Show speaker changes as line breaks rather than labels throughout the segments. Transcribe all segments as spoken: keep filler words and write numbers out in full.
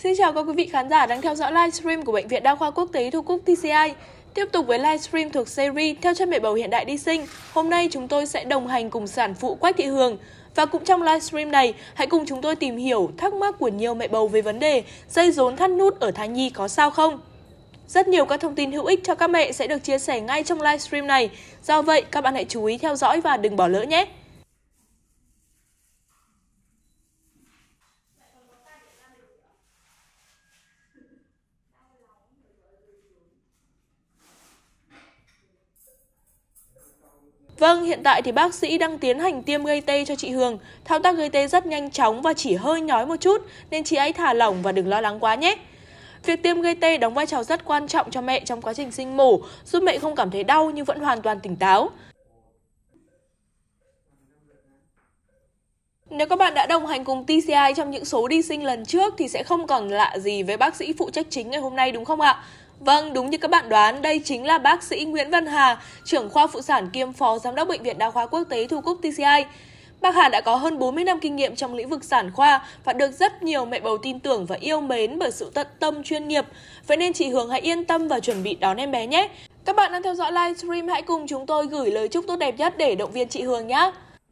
Xin chào các quý vị khán giả đang theo dõi livestream của Bệnh viện Đa khoa Quốc tế Thu Cúc tê xê i. Tiếp tục với livestream thuộc series Theo chân mẹ bầu hiện đại đi sinh. Hôm nay chúng tôi sẽ đồng hành cùng sản phụ Quách Thị Hường. Và cũng trong livestream này, hãy cùng chúng tôi tìm hiểu thắc mắc của nhiều mẹ bầu về vấn đề dây rốn thắt nút ở thai nhi có sao không? Rất nhiều các thông tin hữu ích cho các mẹ sẽ được chia sẻ ngay trong livestream này. Do vậy, các bạn hãy chú ý theo dõi và đừng bỏ lỡ nhé! Vâng, hiện tại thì bác sĩ đang tiến hành tiêm gây tê cho chị Hường. Thao tác gây tê rất nhanh chóng và chỉ hơi nhói một chút, nên chị ấy thả lỏng và đừng lo lắng quá nhé. Việc tiêm gây tê đóng vai trò rất quan trọng cho mẹ trong quá trình sinh mổ, giúp mẹ không cảm thấy đau nhưng vẫn hoàn toàn tỉnh táo. Nếu các bạn đã đồng hành cùng tê xê i trong những số đi sinh lần trước thì sẽ không còn lạ gì với bác sĩ phụ trách chính ngày hôm nay, đúng không ạ? Vâng, đúng như các bạn đoán, đây chính là bác sĩ Nguyễn Văn Hà, trưởng khoa phụ sản kiêm phó giám đốc Bệnh viện Đa khoa Quốc tế Thu Cúc tê xê i. Bác Hà đã có hơn bốn mươi năm kinh nghiệm trong lĩnh vực sản khoa và được rất nhiều mẹ bầu tin tưởng và yêu mến bởi sự tận tâm chuyên nghiệp. Vậy nên chị Hường hãy yên tâm và chuẩn bị đón em bé nhé. Các bạn đang theo dõi livestream, hãy cùng chúng tôi gửi lời chúc tốt đẹp nhất để động viên chị Hường nhé.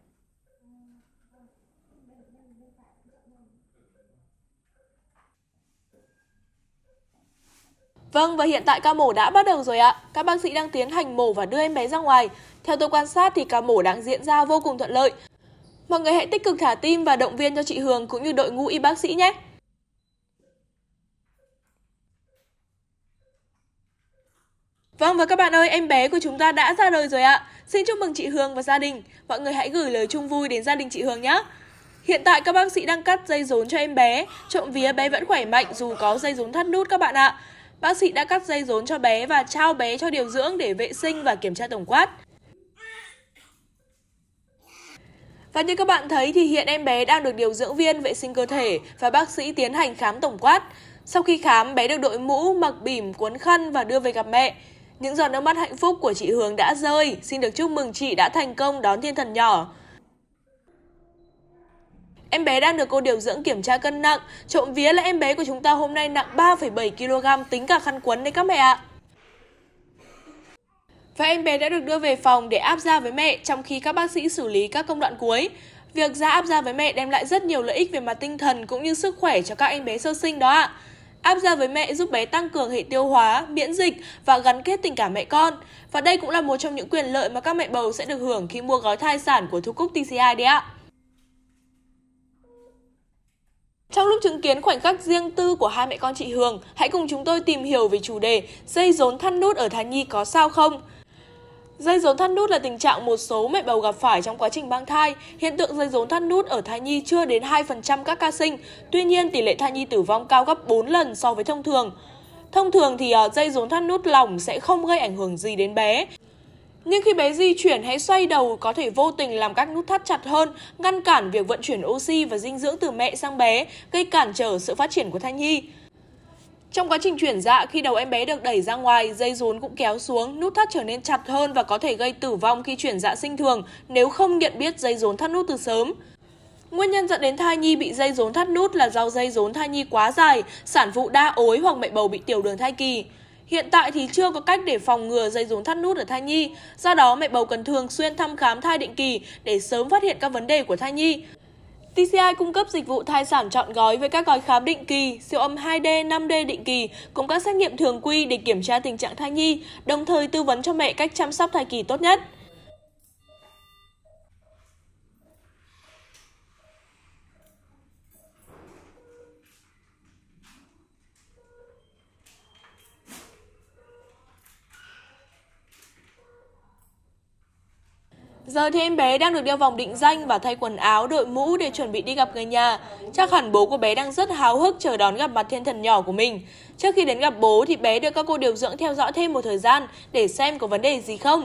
Vâng, và hiện tại ca mổ đã bắt đầu rồi ạ. Các bác sĩ đang tiến hành mổ và đưa em bé ra ngoài. Theo tôi quan sát thì ca mổ đang diễn ra vô cùng thuận lợi. Mọi người hãy tích cực thả tim và động viên cho chị Hường cũng như đội ngũ y bác sĩ nhé. Vâng, và các bạn ơi, em bé của chúng ta đã ra đời rồi ạ. Xin chúc mừng chị Hường và gia đình. Mọi người hãy gửi lời chung vui đến gia đình chị Hường nhé. Hiện tại các bác sĩ đang cắt dây rốn cho em bé. Trộm vía bé vẫn khỏe mạnh dù có dây rốn thắt nút các bạn ạ. Bác sĩ đã cắt dây rốn cho bé và trao bé cho điều dưỡng để vệ sinh và kiểm tra tổng quát. Và như các bạn thấy thì hiện em bé đang được điều dưỡng viên vệ sinh cơ thể và bác sĩ tiến hành khám tổng quát. Sau khi khám, bé được đội mũ, mặc bỉm, cuốn khăn và đưa về gặp mẹ. Những giọt nước mắt hạnh phúc của chị Hường đã rơi. Xin được chúc mừng chị đã thành công đón thiên thần nhỏ. Em bé đang được cô điều dưỡng kiểm tra cân nặng. Trộm vía là em bé của chúng ta hôm nay nặng ba phẩy bảy ki lô gam tính cả khăn quấn đấy các mẹ ạ. Và em bé đã được đưa về phòng để áp da với mẹ trong khi các bác sĩ xử lý các công đoạn cuối. Việc ra áp da với mẹ đem lại rất nhiều lợi ích về mặt tinh thần cũng như sức khỏe cho các em bé sơ sinh đó ạ. Áp da với mẹ giúp bé tăng cường hệ tiêu hóa, miễn dịch và gắn kết tình cảm mẹ con. Và đây cũng là một trong những quyền lợi mà các mẹ bầu sẽ được hưởng khi mua gói thai sản của Thu Cúc tê xê i đấy ạ. Trong lúc chứng kiến khoảnh khắc riêng tư của hai mẹ con chị Hường, hãy cùng chúng tôi tìm hiểu về chủ đề dây rốn thắt nút ở thai nhi có sao không? Dây rốn thắt nút là tình trạng một số mẹ bầu gặp phải trong quá trình mang thai. Hiện tượng dây rốn thắt nút ở thai nhi chưa đến hai phần trăm các ca sinh. Tuy nhiên, tỷ lệ thai nhi tử vong cao gấp bốn lần so với thông thường. Thông thường thì dây rốn thắt nút lỏng sẽ không gây ảnh hưởng gì đến bé. Nhưng khi bé di chuyển hay xoay đầu có thể vô tình làm các nút thắt chặt hơn, ngăn cản việc vận chuyển oxy và dinh dưỡng từ mẹ sang bé, gây cản trở sự phát triển của thai nhi. Trong quá trình chuyển dạ, khi đầu em bé được đẩy ra ngoài, dây rốn cũng kéo xuống, nút thắt trở nên chặt hơn và có thể gây tử vong khi chuyển dạ sinh thường nếu không nhận biết dây rốn thắt nút từ sớm. Nguyên nhân dẫn đến thai nhi bị dây rốn thắt nút là do dây rốn thai nhi quá dài, sản phụ đa ối hoặc mẹ bầu bị tiểu đường thai kỳ. Hiện tại thì chưa có cách để phòng ngừa dây rốn thắt nút ở thai nhi, do đó mẹ bầu cần thường xuyên thăm khám thai định kỳ để sớm phát hiện các vấn đề của thai nhi. tê xê i cung cấp dịch vụ thai sản trọn gói với các gói khám định kỳ, siêu âm hai D, năm D định kỳ cùng các xét nghiệm thường quy để kiểm tra tình trạng thai nhi, đồng thời tư vấn cho mẹ cách chăm sóc thai kỳ tốt nhất. Giờ thì em bé đang được đeo vòng định danh và thay quần áo, đội mũ để chuẩn bị đi gặp người nhà. Chắc hẳn bố của bé đang rất háo hức chờ đón gặp mặt thiên thần nhỏ của mình. Trước khi đến gặp bố thì bé được các cô điều dưỡng theo dõi thêm một thời gian để xem có vấn đề gì không.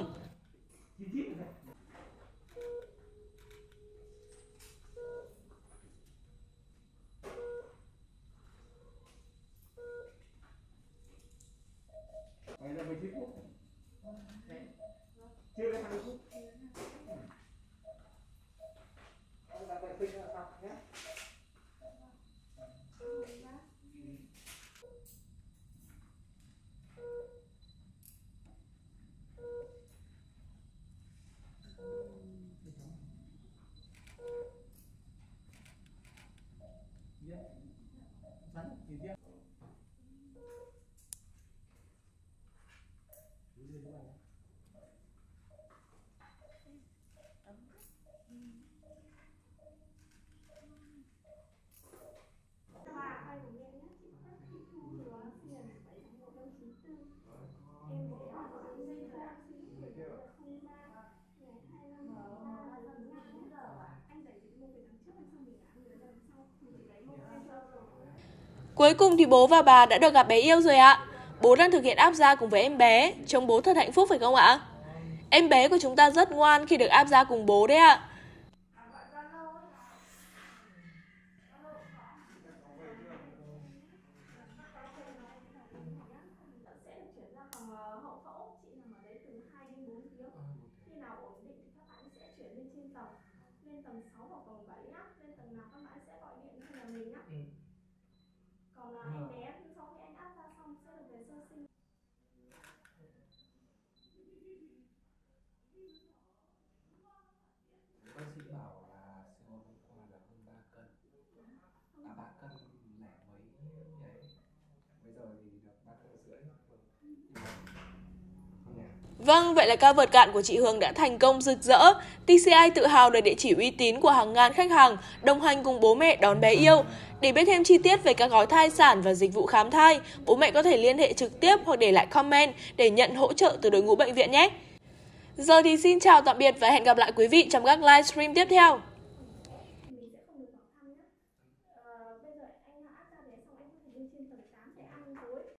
Cuối cùng thì bố và bà đã được gặp bé yêu rồi ạ. Bố đang thực hiện áp da cùng với em bé, trông bố thật hạnh phúc phải không ạ? Em bé của chúng ta rất ngoan khi được áp da cùng bố đấy ạ.
Lên tầng sáu hoặc tầng bảy nhá, lên tầng nào các bạn sẽ gọi điện cho nhà mình nhá. Ừ. Còn là em bé sau khi anh áp ra xong sẽ được về sơ sinh.
Bác sĩ bảo là siêu hôm qua là hơn ba cân. À ba cân lẻ mấy đấy. Bây giờ thì được ba cân rưỡi.
Vâng, vậy là ca vợt cạn của chị Hương đã thành công rực rỡ. tê xê i tự hào là địa chỉ uy tín của hàng ngàn khách hàng đồng hành cùng bố mẹ đón bé yêu. Để biết thêm chi tiết về các gói thai sản và dịch vụ khám thai, bố mẹ có thể liên hệ trực tiếp hoặc để lại comment để nhận hỗ trợ từ đội ngũ bệnh viện nhé. Giờ thì xin chào tạm biệt và hẹn gặp lại quý vị trong các livestream tiếp theo.